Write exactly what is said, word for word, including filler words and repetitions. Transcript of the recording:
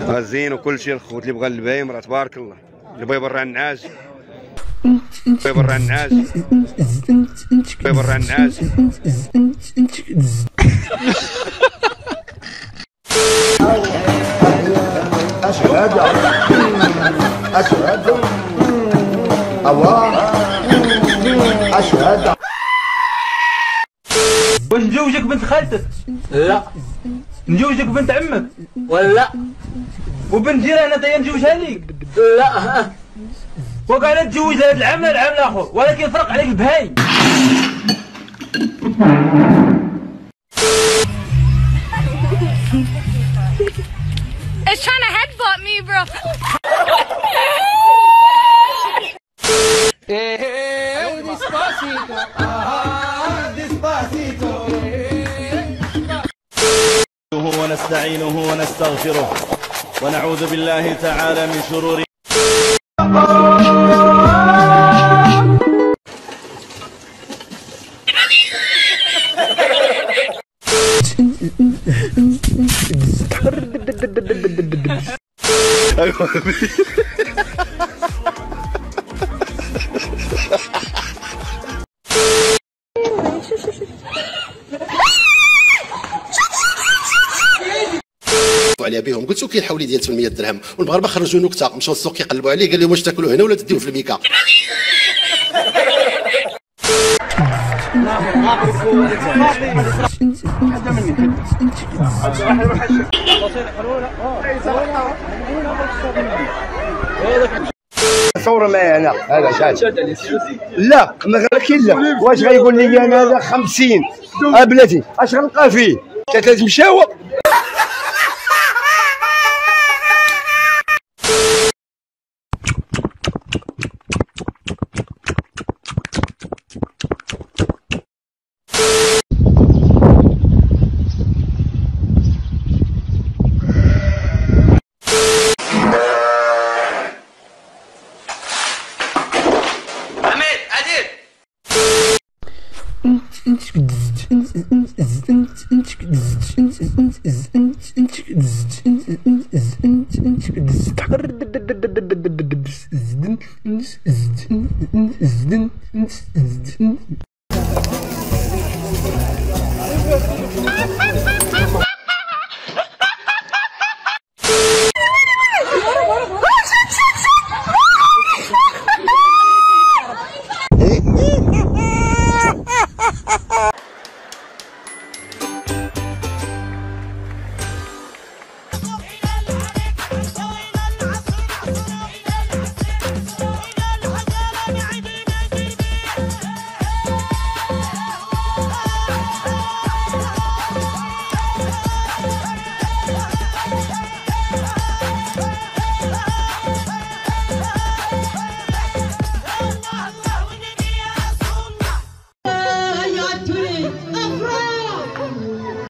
زين وكل شيء. الخوت اللي بغى البايم راه تبارك الله، اللي بغى يبرع النعاس بغى يبرع النعاس بغى يبرع النعاس. أشهد أشهد الله أشهد. واش نجوجك بنت خالتك؟ لا. نجوجك بنت عمك؟ ولا. وبنت جيرانك هي نجوجها ليك؟ لا. وقال تجوز هذا العام لا العام الاخر، ولكن الفرق عليك البهايم. It's trying to headbutt me, bro. Despacito, despacito. ونستعينه ونستغفره ونعوذ بالله تعالى من شرور عليها بهم. قلت له كاين حولي ديال ثمانمية درهم، والمغاربه خرجوا نكته، مشاو للسوق يقلبوا عليه، قال لهم واش تاكلوا هنا ولا تديوه في الميكا. صور معايا انا هذا شاد. لا ما غير لا، واش غيقول لي انا هذا خمسين اه بلاتي اش غنلقى فيه؟ انت لازم مشاوه. عميد عديل